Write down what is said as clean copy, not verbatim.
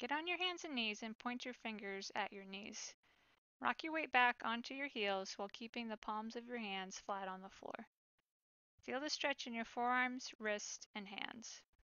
Get on your hands and knees and point your fingers at your knees. Rock your weight back onto your heels while keeping the palms of your hands flat on the floor. Feel the stretch in your forearms, wrists, and hands.